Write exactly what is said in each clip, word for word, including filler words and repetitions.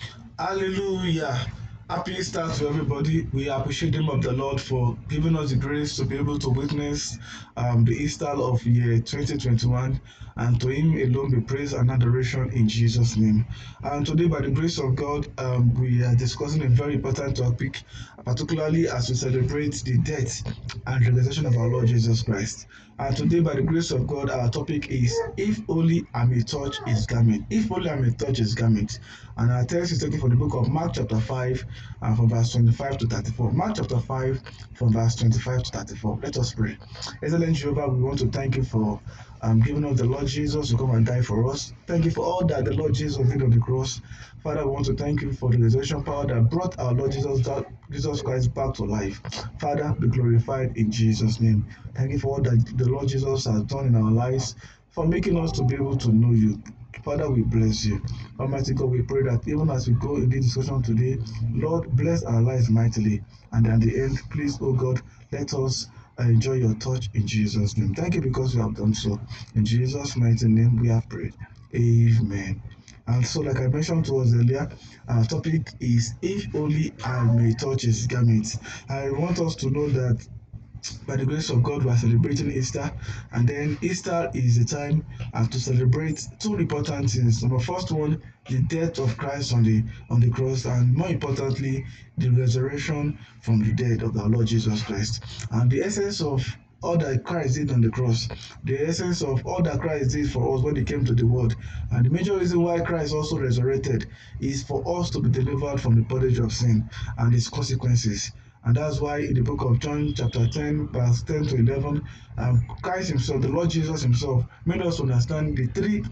Hallelujah. Happy start to everybody. We appreciate the name of the Lord for giving us the grace to be able to witness um, the Easter of year twenty twenty-one, and to Him alone be praise and adoration in Jesus' name. And today, by the grace of God, um, we are discussing a very important topic, particularly as we celebrate the death and resurrection of our Lord Jesus Christ. And today, by the grace of God, our topic is If Only I May Touch His Garment. If Only I May Touch His Garment. And our text is taken from the book of Mark, chapter five, and from verse twenty-five to thirty-four. Mark, chapter five, from verse twenty-five to thirty-four. Let us pray. Excellent Jehovah, we want to thank you for um, giving us the Lord Jesus to come and die for us. Thank you for all that the Lord Jesus did on the cross. Father, we want to thank you for the resurrection power that brought our Lord Jesus, Jesus Christ back to life. Father, be glorified in Jesus' name. Thank you for all that the Lord Jesus has done in our lives, for making us to be able to know you. Father, we bless you. Almighty God, we pray that even as we go in this discussion today, Lord, bless our lives mightily. And at the end, please, oh God, let us enjoy your touch in Jesus' name. Thank you because you have done so. In Jesus' mighty name, we have prayed. Amen. And so, like I mentioned to us earlier, our topic is If Only I May Touch His Garment. I want us to know that by the grace of God, we are celebrating Easter, and then Easter is the time uh, to celebrate two important things. Number first one, the death of Christ on the on the cross, and more importantly, the resurrection from the dead of our Lord Jesus Christ. And the essence of all that Christ did on the cross, the essence of all that Christ did for us when He came to the world, and the major reason why Christ also resurrected is for us to be delivered from the bondage of sin and its consequences. And that's why in the book of John, chapter ten, verse ten to eleven, um, Christ Himself, the Lord Jesus Himself, made us understand the three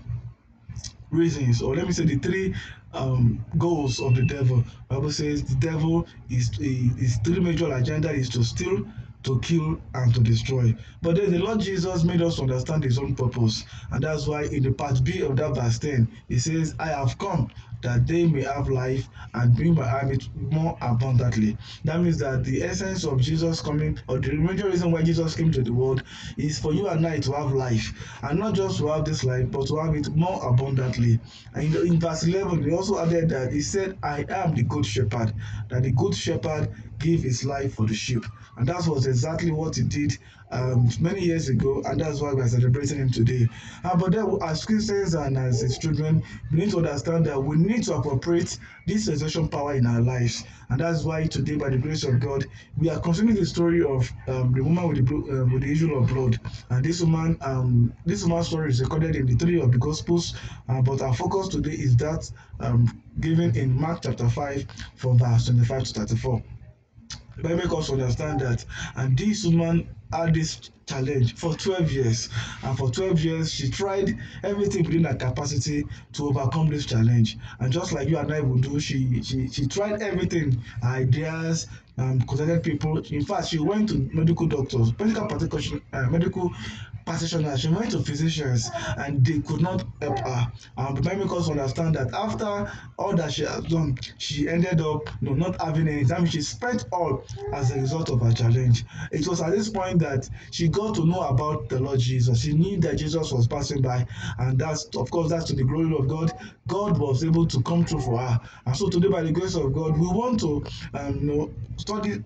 reasons, or let me say the three um, goals of the devil. The Bible says the devil is his three major agenda is to steal, to kill, and to destroy. But then the Lord Jesus made us understand His own purpose, and that's why in the part B of that verse ten, He says, "I have come that they may have life and bring my have it more abundantly." That means that the essence of Jesus coming, or the major reason why Jesus came to the world, is for you and I to have life, and not just to have this life, but to have it more abundantly. And in, in verse eleven, he also added that He said, "I am the good shepherd," that the good shepherd gave his life for the sheep. And that was exactly what He did um, many years ago, and that's why we are celebrating Him today. Uh, but then, as Christians and as His children, we need to understand that we need to appropriate this resurrection power in our lives. And that's why today, by the grace of God, we are continuing the story of um, the woman with the uh, with the issue of blood. And this woman, um, this woman's story is recorded in the three of the Gospels, uh, but our focus today is that um, given in Mark chapter five, from verse twenty-five to thirty-four. The Bible makes us understand that, and this woman had this challenge for twelve years, and for twelve years she tried everything within her capacity to overcome this challenge. And just like you and I would do, she she she tried everything, her ideas, um, consulted people. In fact, she went to medical doctors, medical practitioners, uh, medical practitioners. She went to physicians, and they could not help her. And the Bible makes us understand that after all that she has done, she ended up, you know, not having any time. She spent all as a result of her challenge. It was at this point that she got to know about the Lord Jesus. She knew that Jesus was passing by, and that's, of course, that's to the glory of God. God was able to come through for her. And so today, by the grace of God, we want to um, you know, study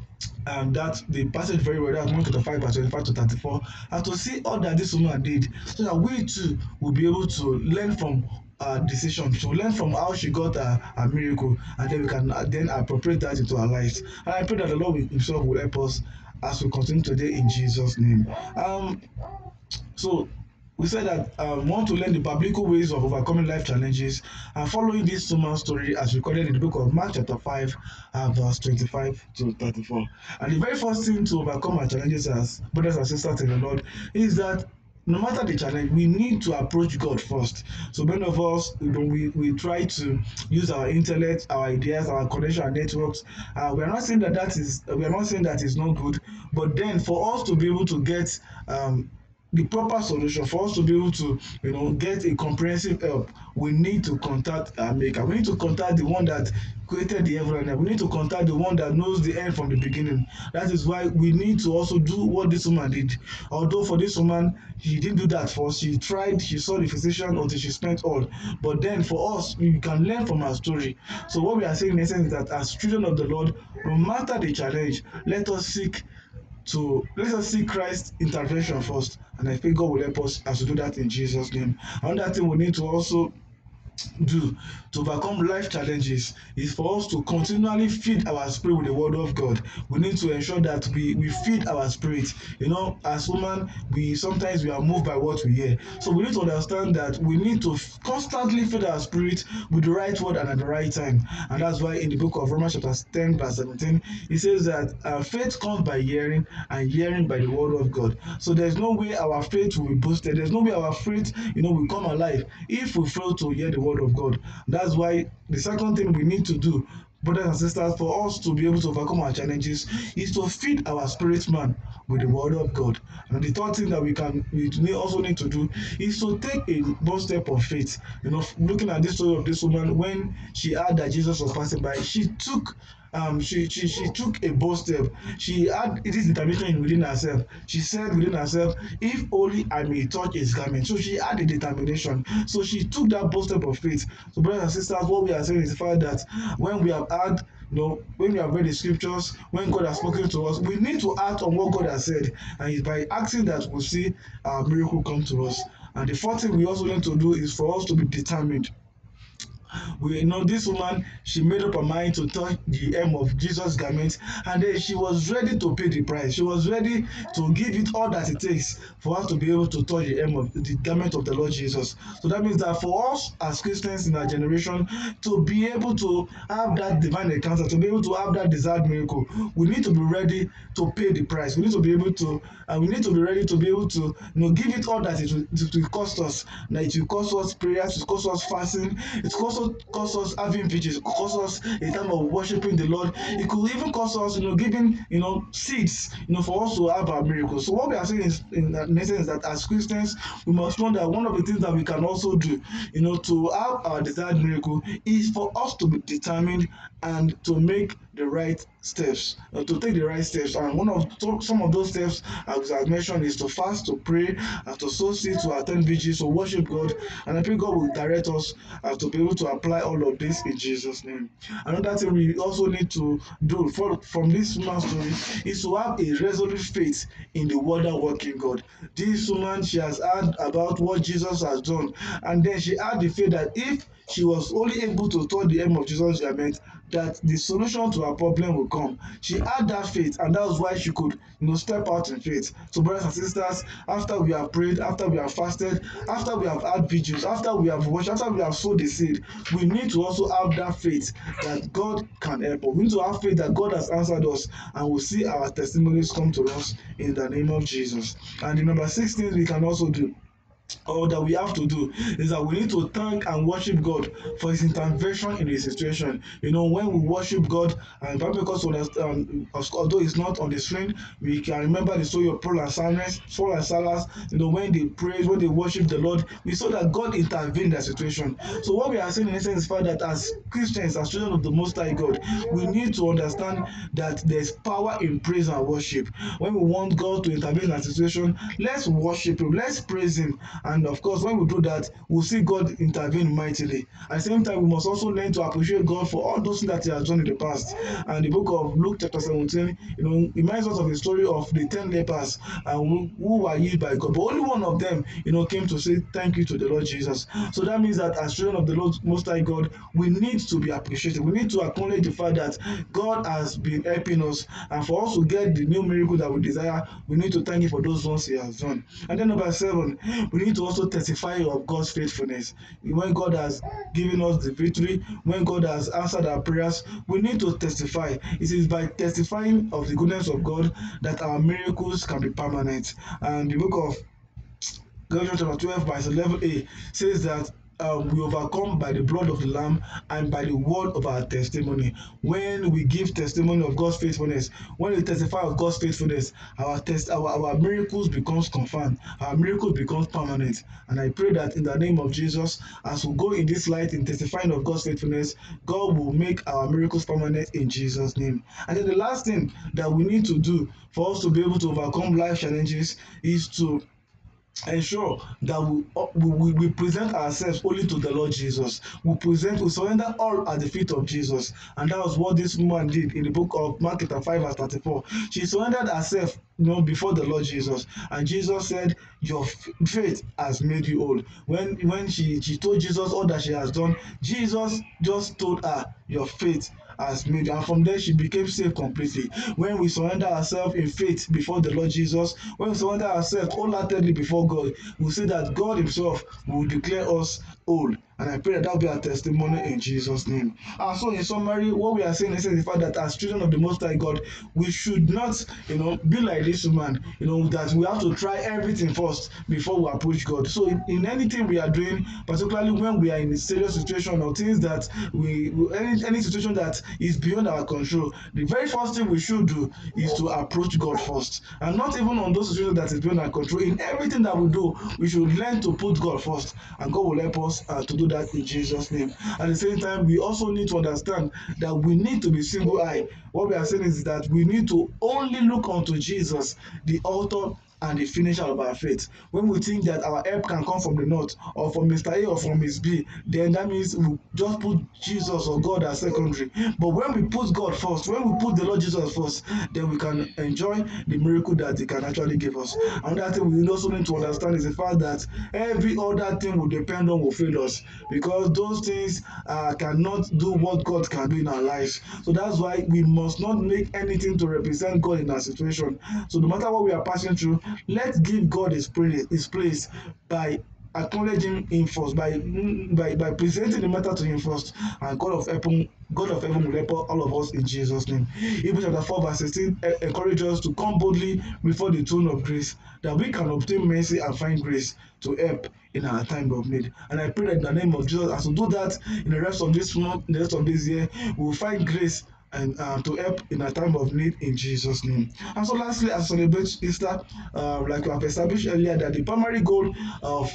um, that the passage very well. That's Mark chapter five, verse twenty-five to thirty-four, and to see all that this woman did, so that we too will be able to learn from her decision, to learn from how she got her, her miracle, and then we can uh, then appropriate that into our lives. And I pray that the Lord Himself will help us as we continue today in Jesus' name. Um, so we said that um, we want to learn the biblical ways of overcoming life challenges, and following this human story as recorded in the book of Mark chapter five, uh, verse twenty-five to thirty-four. And the very first thing to overcome our challenges as brothers and sisters in the Lord is that no matter the challenge, we need to approach God first. So many of us, you know, we, we try to use our intellect, our ideas, our connection, our networks. Uh, we are not saying that that is we are not saying that is not good, but then for us to be able to get um, the proper solution, for us to be able to, you know, get a comprehensive help, we need to contact our maker. We need to contact the one that created the heaven and earth. We need to contact the one that knows the end from the beginning. That is why we need to also do what this woman did. Although for this woman, she didn't do that first. She tried, she saw the physician until she spent all. But then for us, we can learn from her story. So what we are saying in essence is that as children of the Lord, no matter the challenge, let us seek to let us see Christ's intervention first, and I think God will help us as we do that in Jesus' name. Another thing we need to also do to overcome life challenges is for us to continually feed our spirit with the word of God. We need to ensure that we we feed our spirit. You know, as women, we sometimes we are moved by what we hear. So we need to understand that we need to constantly feed our spirit with the right word and at the right time. And that's why in the book of Romans chapter ten verse seventeen, it says that uh, faith comes by hearing, and hearing by the word of God. So there's no way our faith will be boosted. There's no way our faith, you know, will come alive if we fail to hear the word of God. That's why the second thing we need to do, brothers and sisters, for us to be able to overcome our challenges is to feed our spirit man with the word of God. And the third thing that we can we also need to do is to take a bold step of faith. You know, looking at this story of this woman, when she heard that Jesus was passing by, she took um she she she took a bold step. She had this determination within herself. She said within herself, if only I may touch his garment. So she had the determination. So she took that bold step of faith. So brothers and sisters, what we are saying is the fact that when we have had, you know, when we have read the scriptures, when God has spoken to us, we need to act on what God has said, and it's by acting that we'll see our miracle come to us. And the fourth thing we also need to do is for us to be determined. We know this woman, she made up her mind to touch the hem of Jesus' garment, and then she was ready to pay the price. She was ready to give it all that it takes for her to be able to touch the hem of the garment of the Lord Jesus. So that means that for us as Christians in our generation to be able to have that divine encounter, to be able to have that desired miracle, we need to be ready to pay the price. We need to be able to, and we need to be ready to be able to, you know, give it all that it will, it will cost us. That it will cost us prayers, it will cost us fasting, it will also cost us having vigils, it could cost us a time of worshiping the Lord. It could even cost us, you know, giving, you know, seeds, you know, for us to have our miracles. So what we are saying is, in essence, that as Christians, we must know that one of the things that we can also do, you know, to have our desired miracle is for us to be determined and to make the right steps, uh, to take the right steps. And one of so, some of those steps, as I mentioned, is to fast, to pray, and to sow seeds, to attend vigils, to worship God. And I pray God will direct us uh, to be able to apply all of this in Jesus' name. Another thing we also need to do for, from this woman's story is to have a resolute faith in the wonder working God. This woman, she has heard about what Jesus has done, and then she had the faith that if she was only able to touch the hem of Jesus' garment, that the solution to her problem will come. She had that faith, and that was why she could, you know, step out in faith. So, brothers and sisters, after we have prayed, after we have fasted, after we have had vigils, after we have watched, after we have sowed the seed, we need to also have that faith that God can help us. We need to have faith that God has answered us, and we'll see our testimonies come to us in the name of Jesus. And the number six things we can also do, or that we have to do, is that we need to thank and worship God for his intervention in the situation. You know, when we worship God, and Bible because um, although it's not on the screen, we can remember the story of Paul and Silas, Paul and Silas, you know, when they prayed, when they worshiped the Lord, we saw that God intervened in that situation. So what we are saying in essence is that as Christians, as children of the Most High God, we need to understand that there's power in praise and worship. When we want God to intervene in that situation, let's worship him, let's praise him. And of course, when we do that, we'll see God intervene mightily. At the same time, we must also learn to appreciate God for all those things that he has done in the past. And the book of Luke chapter seventeen, you know, reminds us of the story of the ten lepers uh, who, who were healed by God. But only one of them, you know, came to say thank you to the Lord Jesus. So that means that as children of the Lord Most High God, we need to be appreciated. We need to acknowledge the fact that God has been helping us. And for us to get the new miracle that we desire, we need to thank him for those ones he has done. And then number seven, we need to also testify of God's faithfulness. When God has given us the victory, when God has answered our prayers, we need to testify. It is by testifying of the goodness of God that our miracles can be permanent. And the book of Galatians chapter twelve verse eleven a says that um, we overcome by the blood of the Lamb and by the word of our testimony. When we give testimony of God's faithfulness, when we testify of God's faithfulness, our test, our, our miracles becomes confirmed, our miracle becomes permanent. And I pray that in the name of Jesus, as we go in this light in testifying of God's faithfulness, God will make our miracles permanent in Jesus' name. And then the last thing that we need to do for us to be able to overcome life challenges is to ensure that we, we we present ourselves only to the Lord Jesus. We present, we surrender all at the feet of Jesus, and that was what this woman did in the book of Mark chapter five verse thirty-four. She surrendered herself, you know, before the Lord Jesus, and Jesus said, "Your faith has made you whole." When when she she told Jesus all that she has done, Jesus just told her, "Your faith has made you," and from there she became saved completely. When we surrender ourselves in faith before the Lord Jesus, when we surrender ourselves wholeheartedly before God, we see that God Himself will declare us whole. And I pray that that will be our testimony in Jesus' name. And so, in summary, what we are saying is the fact that as children of the Most High God, we should not, you know, be like this woman, you know, that we have to try everything first before we approach God. So, in, in anything we are doing, particularly when we are in a serious situation or things that we, any, any situation that is beyond our control, the very first thing we should do is to approach God first. And not even on those situations that is beyond our control. In everything that we do, we should learn to put God first, and God will help us uh, to do that in Jesus' name. At the same time, we also need to understand that we need to be single-eyed. What we are saying is that we need to only look unto Jesus, the author and the finisher of our faith. When we think that our help can come from the north or from Mister A or from Miss B, then that means we just put Jesus or God as secondary. But when we put God first, when we put the Lord Jesus first, then we can enjoy the miracle that He can actually give us. Another thing we also need to understand is the fact that every other thing we depend on will fail us, because those things uh, cannot do what God can do in our lives. So that's why we must not make anything to represent God in our situation. So no matter what we are passing through, let's give God His praise, His place by acknowledging Him first, by by by presenting the matter to Him first, and God of heaven, God of heaven will help all of us in Jesus' name. Hebrews chapter four verse sixteen encourages us to come boldly before the throne of grace, that we can obtain mercy and find grace to help in our time of need. And I pray that in the name of Jesus, as we do that in the rest of this month, in the rest of this year, we will find grace and uh, to help in a time of need in Jesus' name. And so lastly, as we celebrate Easter, uh, like we have established earlier, that the primary goal of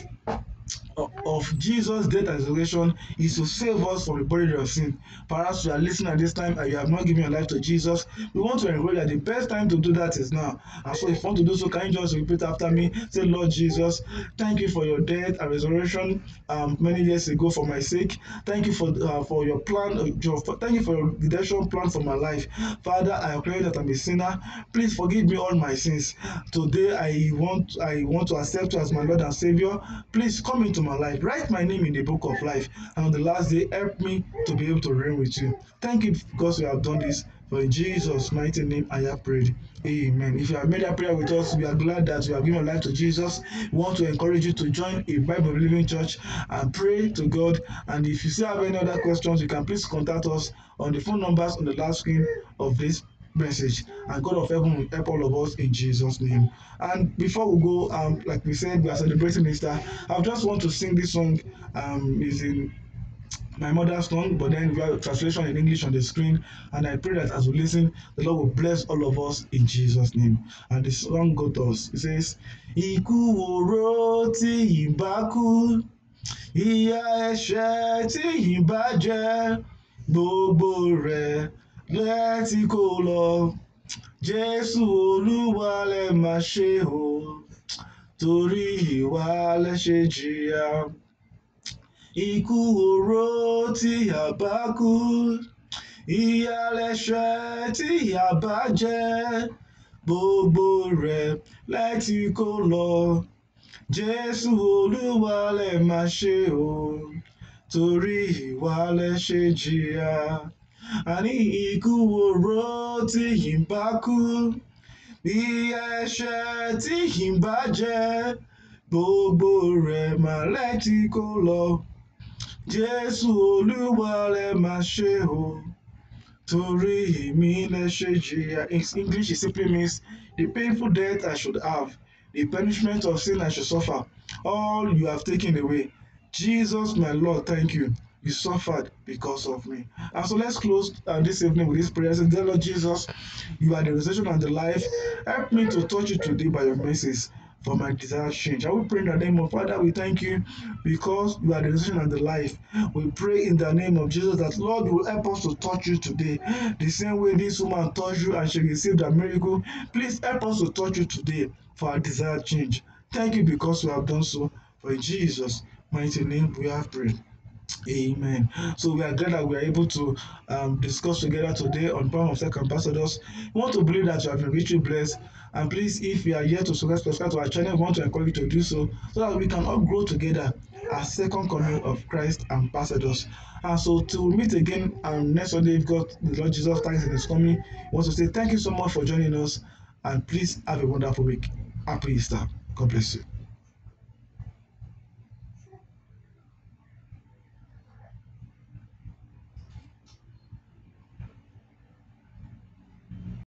of Jesus' death and resurrection is to save us from the bondage of sin. Perhaps you are listening at this time and you have not given your life to Jesus. We want to encourage that the best time to do that is now. And so if you want to do so, can you just repeat after me? Say, Lord Jesus, thank you for your death and resurrection um, many years ago for my sake. Thank you for uh, for your plan. Uh, your, thank you for your redemption plan for my life. Father, I pray that I'm a sinner. Please forgive me all my sins. Today I want I want to accept you as my Lord and Savior. Please come into my life. Write my name in the book of life. And on the last day, help me to be able to reign with you. Thank you because you have done this. For in Jesus' mighty name, I have prayed. Amen. If you have made that prayer with us, we are glad that you have given your life to Jesus. We want to encourage you to join a Bible believing church and pray to God. And if you still have any other questions, you can please contact us on the phone numbers on the last screen of this message, and God of heaven will help all of us in Jesus' name. And before we go, um, like we said, we are celebrating Easter. I just want to sing this song. Um, is in my mother's tongue, but then we have a translation in English on the screen. And I pray that as we listen, the Lord will bless all of us in Jesus' name. And the song goes to us. It says, Ikú oró tí ìbá kú, ìyà ẹ̀ṣẹ̀ tí ìbá jẹ, gbogbo rẹ̀ lẹ́tí kó lọ. Jésù Olúwa lẹ máa ṣe o, torí ìwà lẹ ṣe jìyà. Ikú oró tí a bá kú, ìyà lẹ̀ṣẹ̀ tí a bá jẹ, gbogbo rẹ̀ lẹ́tí kó lọ. Jésù Olúwa lẹ máa ṣe o, torí ìwà lẹ ṣe jìyà. Àní ikú oró tí yín bá kú, ìyà ẹ̀ṣẹ̀ tí yín bá jẹ, gbogbo rẹ̀ mà lẹ́tí kó lọ. Jésù Olúwa lẹ máa ṣe o, torí èmi lẹ ṣe jìyà. In English, it simply means the painful death I should have, the punishment of sin I should suffer, all you have taken away. Jesus, my Lord, thank you. You suffered because of me. And so let's close uh, this evening with this prayer. Say, dear Lord Jesus, you are the resurrection and the life. Help me to touch you today by your mercies for my desired change. I will pray in the name of Father. We thank you because you are the resurrection and the life. We pray in the name of Jesus that Lord will help us to touch you today. The same way this woman touched you and she received a miracle. Please help us to touch you today for our desired change. Thank you because you have done so. For in Jesus' mighty name we have prayed. Amen. So we are glad that we are able to um, discuss together today on Power of Second Ambassadors. We want to believe that you have been richly blessed. And please, if you are here to subscribe to our channel, we want to encourage you to do so so that we can all grow together as second coming of Christ ambassadors. And so till we meet again um, next Sunday, if God, the Lord Jesus Christ is coming, we want to say thank you so much for joining us. And please have a wonderful week. Happy Easter. God bless you.